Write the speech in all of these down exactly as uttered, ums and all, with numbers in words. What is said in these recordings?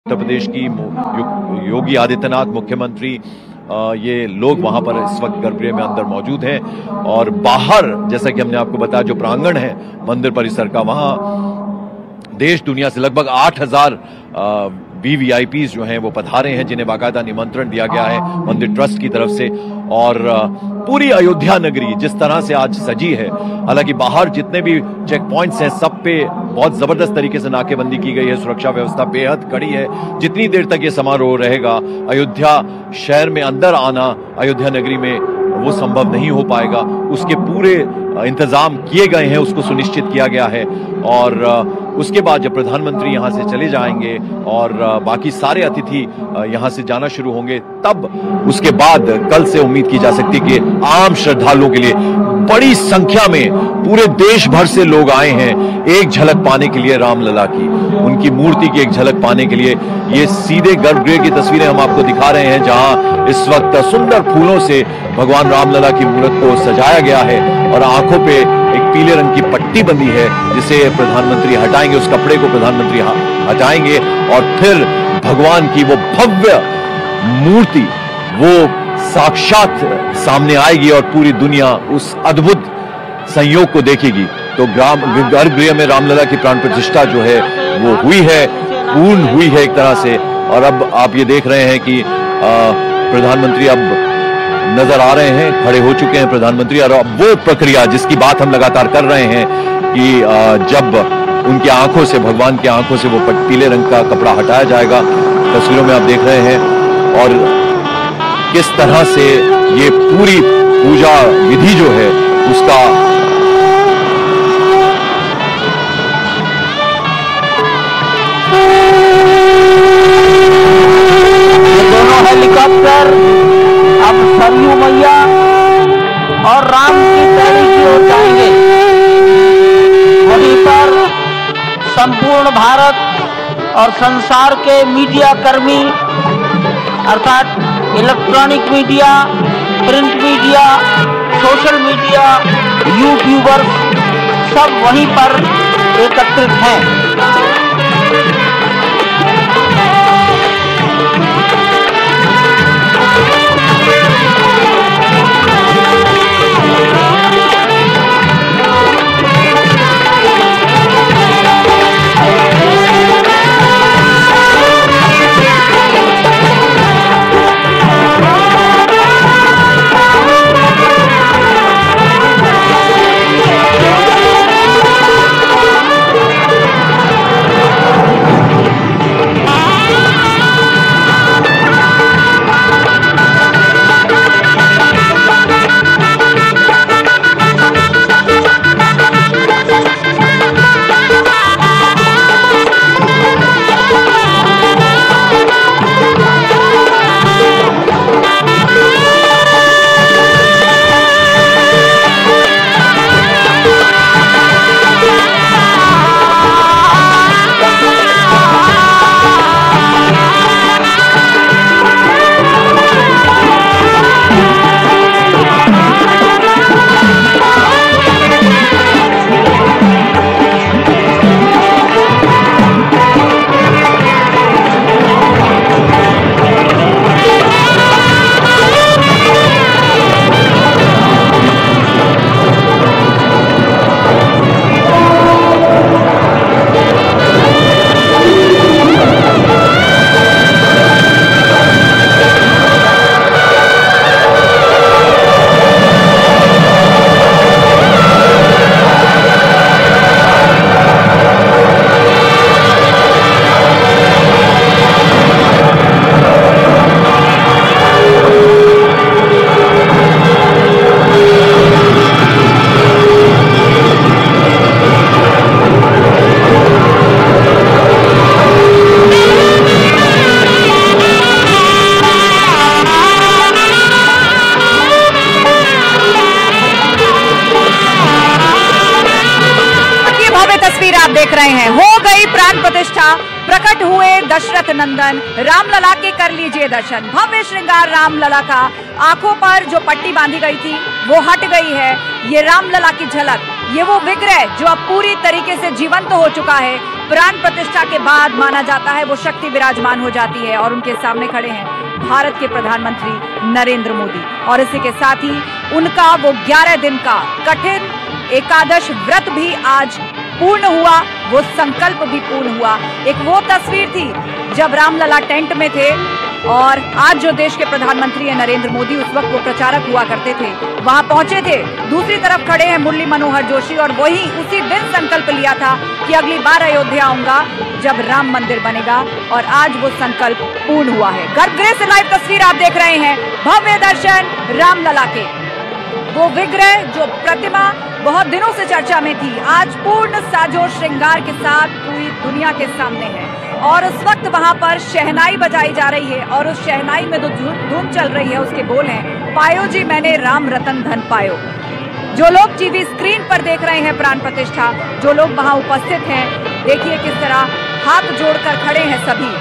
उत्तर प्रदेश की योगी आदित्यनाथ मुख्यमंत्री ये लोग वहां पर इस वक्त गर्भगृह में अंदर मौजूद हैं और बाहर जैसा कि हमने आपको बताया जो प्रांगण है मंदिर परिसर का, वहां देश दुनिया से लगभग आठ हजार वीवीआईपी जो हैं वो पधारे हैं, जिन्हें बाकायदा निमंत्रण दिया गया है मंदिर ट्रस्ट की तरफ से। और पूरी अयोध्या नगरी जिस तरह से आज सजी है, हालांकि बाहर जितने भी चेक पॉइंट्स हैं सब पे बहुत जबरदस्त तरीके से नाकेबंदी की गई है, सुरक्षा व्यवस्था बेहद कड़ी है। जितनी देर तक ये समारोह रहेगा अयोध्या शहर में अंदर आना अयोध्या नगरी में वो संभव नहीं हो पाएगा। उसके पूरे इंतजाम किए गए हैं, उसको सुनिश्चित किया गया है। और उसके बाद जब प्रधानमंत्री यहां से चले जाएंगे और बाकी सारे अतिथि यहां से जाना शुरू होंगे, तब उसके बाद कल से उम्मीद की जा सकती है कि आम श्रद्धालुओं के लिए बड़ी संख्या में पूरे देश भर से लोग आए हैं एक झलक पाने के लिए रामलला की, उनकी मूर्ति की एक झलक पाने के लिए। ये सीधे गर्भगृह की तस्वीरें हम आपको दिखा रहे हैं, जहां इस वक्त सुंदर फूलों से भगवान रामलला की मूर्ति को सजाया गया है और आंखों पे एक पीले रंग की पट्टी बंधी है जिसे प्रधानमंत्री हटाएंगे, उस कपड़े को प्रधानमंत्री हटाएंगे और फिर भगवान की वो भव्य मूर्ति वो साक्षात सामने आएगी और पूरी दुनिया उस अद्भुत संयोग को देखेगी। तो गर्भगृह में रामलला की प्राण प्रतिष्ठा जो है वो हुई है, पूर्ण हुई है एक तरह से। और अब आप ये देख रहे हैं कि प्रधानमंत्री अब नजर आ रहे हैं, खड़े हो चुके हैं प्रधानमंत्री। और अब वो प्रक्रिया जिसकी बात हम लगातार कर रहे हैं कि जब उनकी आंखों से, भगवान की आंखों से वो पीले रंग का कपड़ा हटाया जाएगा, तस्वीरों में आप देख रहे हैं। और किस तरह से ये पूरी पूजा विधि जो है उसका दोनों हेलीकॉप्टर अब सरयू मैया और राम की पैड़ी की ओर जाएंगे। वहीं पर संपूर्ण भारत और संसार के मीडिया कर्मी अर्थात electronic media, print media, social media, YouTubers सब वहीं पर एकत्रित हैं। आप देख रहे हैं, हो गई प्राण प्रतिष्ठा, प्रकट हुए दशरथ नंदन, रामलला के कर लीजिए दर्शन। भव्य श्रृंगार रामलला का, आंखों पर जो पट्टी बांधी गई थी वो हट गई है। ये रामलला की झलक ये वो विग्रह जो अब पूरी तरीके से जीवंत हो चुका है, प्राण प्रतिष्ठा के बाद माना जाता है वो शक्ति विराजमान हो जाती है और उनके सामने खड़े हैं भारत के प्रधानमंत्री नरेंद्र मोदी। और इसी के साथ ही उनका वो ग्यारह दिन का कठिन एकादश व्रत भी आज पूर्ण हुआ, वो संकल्प भी पूर्ण हुआ। एक वो तस्वीर थी जब रामलला टेंट में थे और आज जो देश के प्रधानमंत्री हैं नरेंद्र मोदी, उस वक्त वो प्रचारक हुआ करते थे, वहां पहुंचे थे। दूसरी तरफ खड़े हैं मुरली मनोहर जोशी और वही उसी दिन संकल्प लिया था कि अगली बार अयोध्या आऊंगा जब राम मंदिर बनेगा, और आज वो संकल्प पूर्ण हुआ है। गर्भगृह से लाइव तस्वीर आप देख रहे हैं, भव्य दर्शन रामलला के। वो विग्रह जो प्रतिमा बहुत दिनों से चर्चा में थी, आज पूर्ण साजो श्रृंगार के साथ पूरी दुनिया के सामने है। और उस वक्त वहां पर शहनाई बजाई जा रही है और उस शहनाई में जो धूम चल रही है उसके बोल हैं, पायो जी मैंने राम रतन धन पायो। जो लोग टीवी स्क्रीन पर देख रहे हैं प्राण प्रतिष्ठा, जो लोग वहां उपस्थित हैं, देखिए किस तरह हाथ जोड़कर खड़े हैं सभी।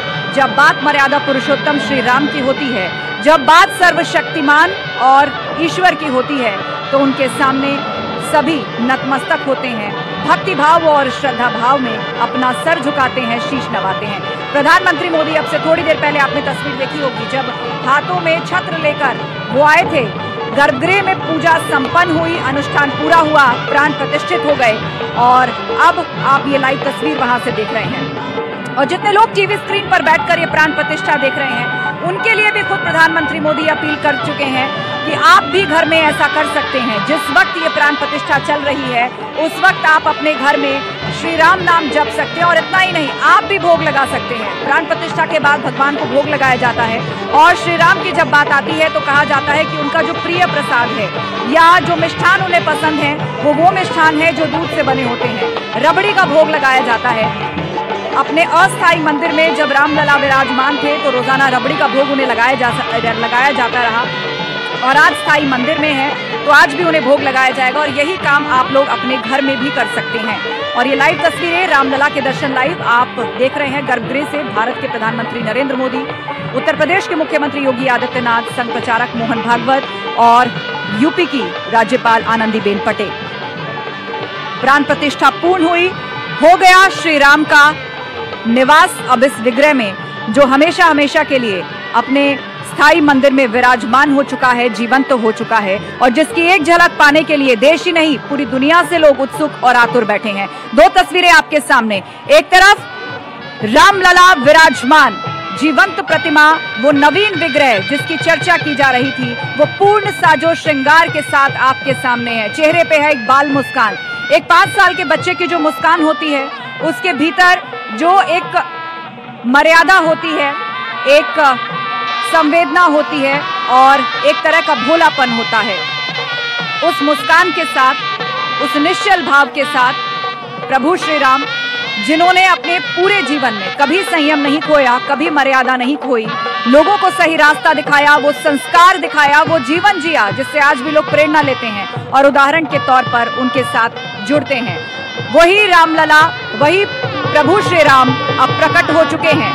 जब बात मर्यादा पुरुषोत्तम श्री राम की होती है, जब बात सर्वशक्तिमान और ईश्वर की होती है, तो उनके सामने सभी नतमस्तक होते हैं, भक्ति भाव और श्रद्धा भाव में अपना सर झुकाते हैं, शीश नवाते हैं। प्रधानमंत्री मोदी अब से थोड़ी देर पहले आपने तस्वीर देखी होगी, जब हाथों में छत्र लेकर वो आए थे, गर्भगृह में पूजा संपन्न हुई, अनुष्ठान पूरा हुआ, प्राण प्रतिष्ठित हो गए और अब आप ये लाइव तस्वीर वहां से देख रहे हैं। और जितने लोग टीवी स्क्रीन पर बैठकर ये प्राण प्रतिष्ठा देख रहे हैं, उनके लिए भी खुद प्रधानमंत्री मोदी अपील कर चुके हैं कि आप भी घर में ऐसा कर सकते हैं। जिस वक्त ये प्राण प्रतिष्ठा चल रही है, उस वक्त आप अपने घर में श्री राम नाम जप सकते हैं। और इतना ही नहीं, आप भी भोग लगा सकते हैं। प्राण प्रतिष्ठा के बाद भगवान को भोग लगाया जाता है और श्री राम की जब बात आती है तो कहा जाता है कि उनका जो प्रिय प्रसाद है या जो मिष्ठान उन्हें पसंद है, वो वो मिष्ठान है जो दूध से बने होते हैं। रबड़ी का भोग लगाया जाता है। अपने अस्थायी मंदिर में जब रामलला विराजमान थे तो रोजाना रबड़ी का भोग उन्हें लगाया जा लगाया जाता रहा, और आज स्थायी मंदिर में है तो आज भी उन्हें भोग लगाया जाएगा। और यही काम आप लोग अपने घर में भी कर सकते हैं। और ये लाइव तस्वीरें रामलला के दर्शन लाइव आप देख रहे हैं गर्भगृह से। भारत के प्रधानमंत्री नरेंद्र मोदी, उत्तर प्रदेश के मुख्यमंत्री योगी आदित्यनाथ, संघ प्रचारक मोहन भागवत और यूपी की राज्यपाल आनंदीबेन पटेल। प्राण प्रतिष्ठा पूर्ण हुई, हो गया श्री राम का निवास अब इस विग्रह में, जो हमेशा हमेशा के लिए अपने स्थायी मंदिर में विराजमान हो चुका है, जीवंत तो हो चुका है, और जिसकी एक झलक पाने के लिए देश ही नहीं पूरी दुनिया से लोग उत्सुक और आतुर बैठे हैं। दो तस्वीरें आपके सामने, एक तरफ रामलला विराजमान जीवंत प्रतिमा, वो नवीन विग्रह जिसकी चर्चा की जा रही थी, वो पूर्ण साजो श्रृंगार के साथ आपके सामने है। चेहरे पे है एक बाल मुस्कान, एक पांच साल के बच्चे की जो मुस्कान होती है, उसके भीतर जो एक मर्यादा होती है, एक संवेदना होती है और एक तरह का भोलापन होता है। उस मुस्कान के साथ, उस निश्चल भाव के साथ प्रभु श्री राम, जिन्होंने अपने पूरे जीवन में कभी संयम नहीं खोया, कभी मर्यादा नहीं खोई, लोगों को सही रास्ता दिखाया, वो संस्कार दिखाया, वो जीवन जिया जिससे आज भी लोग प्रेरणा लेते हैं और उदाहरण के तौर पर उनके साथ जुड़ते हैं। वही रामलला, वही प्रभु श्री राम अब प्रकट हो चुके हैं।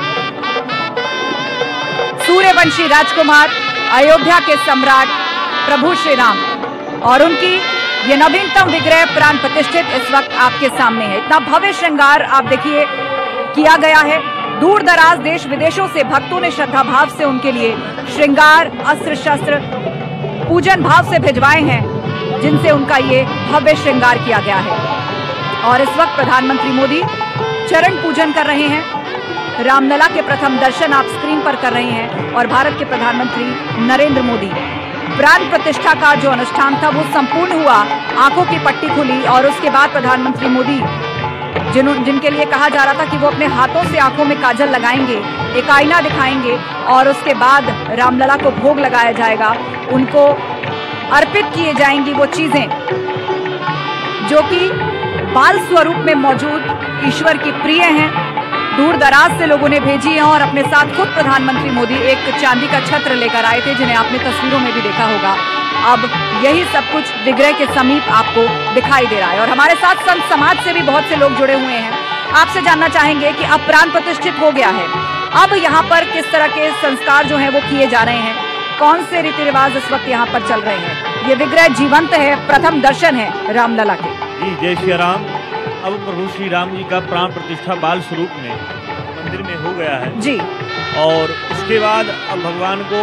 सूर्यवंशी राजकुमार, अयोध्या के सम्राट प्रभु श्री राम, और उनकी ये नवीनतम विग्रह प्राण प्रतिष्ठित इस वक्त आपके सामने है। इतना भव्य श्रृंगार आप देखिए किया गया है। दूर दराज देश विदेशों से भक्तों ने श्रद्धा भाव से उनके लिए श्रृंगार, अस्त्र शस्त्र, पूजन भाव से भिजवाए हैं, जिनसे उनका ये भव्य श्रृंगार किया गया है। और इस वक्त प्रधानमंत्री मोदी चरण पूजन कर रहे हैं। रामलला के प्रथम दर्शन आप स्क्रीन पर कर रहे हैं और भारत के प्रधानमंत्री नरेंद्र मोदी, प्राण प्रतिष्ठा का जो अनुष्ठान था वो संपूर्ण हुआ, आंखों की पट्टी खुली और उसके बाद प्रधानमंत्री मोदी, जिन जिनके लिए कहा जा रहा था कि वो अपने हाथों से आंखों में काजल लगाएंगे, एक आईना दिखाएंगे और उसके बाद रामलला को भोग लगाया जाएगा, उनको अर्पित किए जाएंगी वो चीजें जो कि बाल स्वरूप में मौजूद ईश्वर की प्रिय हैं। दूर दराज से लोगों ने भेजी हैं और अपने साथ खुद प्रधानमंत्री मोदी एक चांदी का छत्र लेकर आए थे, जिन्हें आपने तस्वीरों में भी देखा होगा। अब यही सब कुछ विग्रह के समीप आपको दिखाई दे रहा है। और हमारे साथ संत समाज से भी बहुत से लोग जुड़े हुए हैं। आपसे जानना चाहेंगे कि अब प्राण प्रतिष्ठित हो गया है, अब यहाँ पर किस तरह के संस्कार जो हैं वो किए जा रहे हैं, कौन से रीति रिवाज इस वक्त यहाँ पर चल रहे हैं। ये विग्रह जीवंत है, प्रथम दर्शन है रामलला के। जी जय श्री राम। अब प्रभु श्री राम जी का प्राण प्रतिष्ठा बाल स्वरूप में मंदिर में हो गया है जी। और उसके बाद अब भगवान को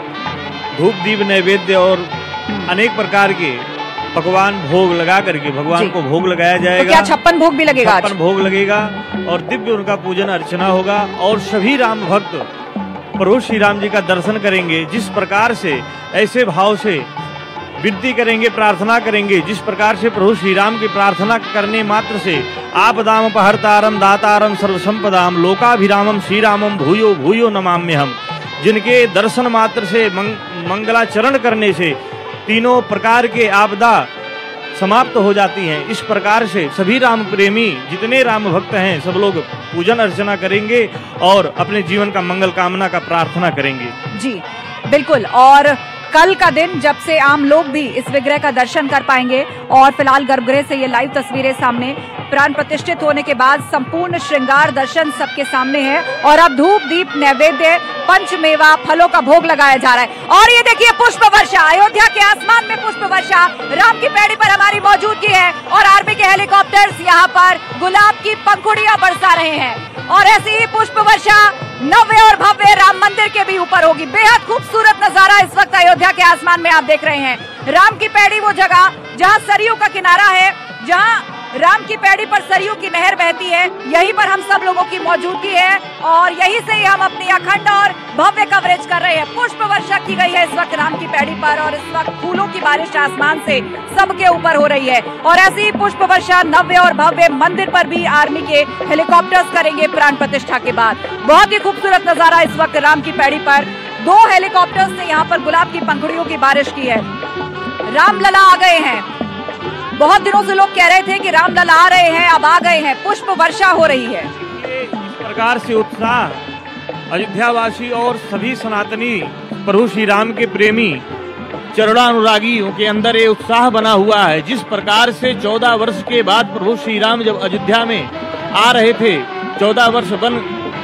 धूप दीप नैवेद्य और अनेक प्रकार के पकवान भोग लगा करके भगवान को भोग लगाया जाएगा। तो क्या छप्पन भोग भी लगेगा? छप्पन भोग लगेगा और दिव्य उनका पूजन अर्चना होगा और सभी राम भक्त प्रभु श्री राम जी का दर्शन करेंगे। जिस प्रकार से ऐसे भाव से विनती करेंगे, प्रार्थना करेंगे, जिस प्रकार से प्रभु श्री राम की प्रार्थना करने मात्र से आपदाम अपहर्तारम दातारम सर्वसंपदाम लोकाभिरामम श्री रामम भूयो भूयो नमाम्यहम, जिनके दर्शन मात्र से मंग, मंगलाचरण करने से तीनों प्रकार के आपदा समाप्त हो जाती हैं। इस प्रकार से सभी राम प्रेमी जितने राम भक्त हैं सब लोग पूजन अर्चना करेंगे और अपने जीवन का मंगल कामना का प्रार्थना करेंगे। जी बिल्कुल। और कल का दिन जब से आम लोग भी इस विग्रह का दर्शन कर पाएंगे और फिलहाल गर्भगृह से ये लाइव तस्वीरें सामने, प्राण प्रतिष्ठित होने के बाद संपूर्ण श्रृंगार दर्शन सबके सामने है और अब धूप दीप नैवेद्य पंचमेवा फलों का भोग लगाया जा रहा है। और ये देखिए पुष्प वर्षा, अयोध्या के आसमान में पुष्प वर्षा, राम की पैड़ी पर हमारी मौजूदगी है और आर्मी के हेलीकॉप्टर्स यहाँ पर गुलाब की पंखुड़ियां बरसा रहे हैं और ऐसी ही पुष्प वर्षा नव्य और भव्य राम मंदिर के भी ऊपर होगी। बेहद खूबसूरत नजारा इस वक्त अयोध्या के आसमान में आप देख रहे हैं। राम की पैड़ी वो जगह जहां सरयू का किनारा है, जहां राम की पैड़ी पर सरयू की नहर बहती है, यहीं पर हम सब लोगों की मौजूदगी है और यहीं से ही हम अपनी अखंड और भव्य कवरेज कर रहे हैं। पुष्प वर्षा की गई है इस वक्त राम की पैड़ी पर और इस वक्त फूलों की बारिश आसमान से सबके ऊपर हो रही है और ऐसी ही पुष्प वर्षा नव्य और भव्य मंदिर पर भी आर्मी के हेलीकॉप्टर्स करेंगे प्राण प्रतिष्ठा के बाद। बहुत ही खूबसूरत नजारा इस वक्त राम की पैड़ी पर। दो हेलीकॉप्टर्स ने यहाँ पर गुलाब की पंखुड़ियों की बारिश की है। रामलला आ गए हैं। बहुत दिनों से लोग कह रहे थे कि रामलला आ रहे हैं, अब आ गए हैं। पुष्प वर्षा हो रही है। इस प्रकार से उत्साह अयोध्यावासी और सभी सनातनी प्रभु श्री राम के प्रेमी चरणानुरागियों के अंदर ये उत्साह बना हुआ है। जिस प्रकार से चौदह वर्ष के बाद प्रभु श्री राम जब अयोध्या में आ रहे थे, चौदह वर्ष वन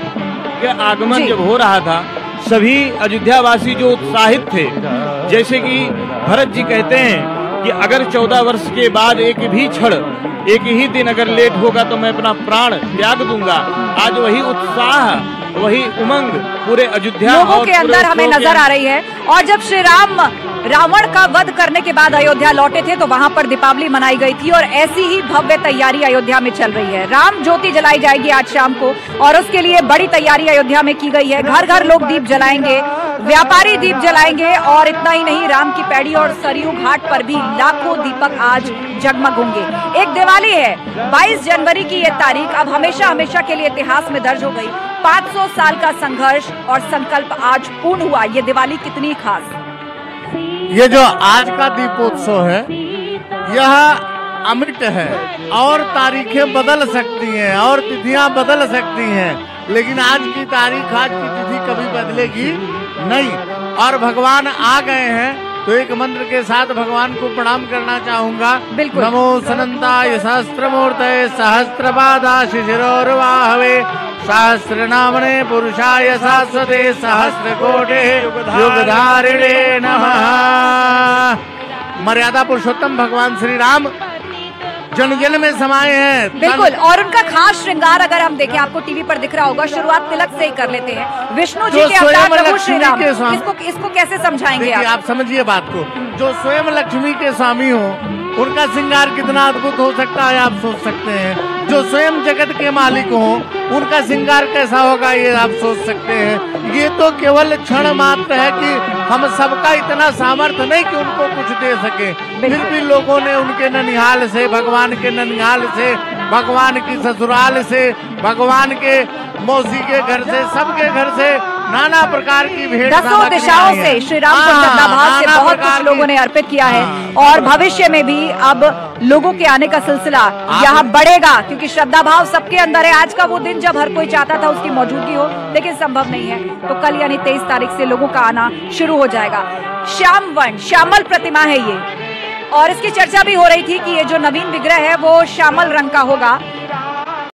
के आगमन जब हो रहा था, सभी अयोध्यावासी जो उत्साहित थे, जैसे कि भरत जी कहते हैं कि अगर चौदह वर्ष के बाद एक भी क्षण, एक ही दिन अगर लेट होगा तो मैं अपना प्राण त्याग दूंगा। आज वही उत्साह, वही उमंग पूरे अयोध्या लोगों के अंदर हमें नजर आ रही है। और जब श्री राम रावण का वध करने के बाद अयोध्या लौटे थे तो वहां पर दीपावली मनाई गई थी और ऐसी ही भव्य तैयारी अयोध्या में चल रही है। राम ज्योति जलाई जाएगी आज शाम को और उसके लिए बड़ी तैयारी अयोध्या में की गई है। घर घर लोग दीप जलाएंगे, व्यापारी दीप जलाएंगे और इतना ही नहीं, राम की पैड़ी और सरयू घाट पर भी लाखों दीपक आज जगमग होंगे। एक दिवाली है, बाईस जनवरी की ये तारीख अब हमेशा हमेशा के लिए इतिहास में दर्ज हो गई। पाँच सौ साल का संघर्ष और संकल्प आज पूर्ण हुआ। ये दिवाली कितनी खास। ये जो आज का दीपोत्सव है यह अमृत है और तारीखें बदल सकती हैं और तिथियां बदल सकती हैं, लेकिन आज की तारीख, आज की तिथि कभी बदलेगी नहीं। और भगवान आ गए हैं तो एक मंत्र के साथ भगवान को प्रणाम करना चाहूंगा। नमो सनंताय सहस्त्रमूर्तये सहस्त्रपादाय शिशिरोर्वाहवे सहस्र नामने पुरुषाय शाश्वते सहस्रकोटे युगधारिणे नमः। मर्यादा पुरुषोत्तम भगवान श्री राम जन जन में समाये हैं। बिल्कुल। और उनका खास श्रृंगार अगर हम देखें, आपको टीवी पर दिख रहा होगा, शुरुआत तिलक से ही कर लेते हैं। विष्णु जी के अवतार प्रभु श्री राम, इसको इसको कैसे समझाएंगे आप? आप समझिए बात को। जो स्वयं लक्ष्मी के स्वामी हो उनका श्रृंगार कितना अद्भुत हो सकता है आप सोच सकते हैं। जो स्वयं जगत के मालिक हो उनका श्रृंगार कैसा होगा ये आप सोच सकते हैं। ये तो केवल क्षण मात्र है कि हम सबका इतना सामर्थ्य नहीं कि उनको कुछ दे सके, फिर भी लोगों ने उनके ननिहाल से, भगवान के ननिहाल से, भगवान की ससुराल से, भगवान के मौसी के घर से, सबके घर से नाना प्रकार की भेंट दसों दिशाओं से श्री राम को श्रद्धा भाव से बहुत कुछ लोगों ने अर्पित किया है और भविष्य में भी अब लोगों के आने का सिलसिला यहाँ बढ़ेगा क्योंकि श्रद्धा भाव सबके अंदर है। आज का वो दिन जब हर कोई चाहता था उसकी मौजूदगी हो, लेकिन संभव नहीं है, तो कल यानी तेईस तारीख से लोगों का आना शुरू हो जाएगा। श्याम वर्ण, श्यामल प्रतिमा है ये और इसकी चर्चा भी हो रही थी कि ये जो नवीन विग्रह है वो श्यामल रंग का होगा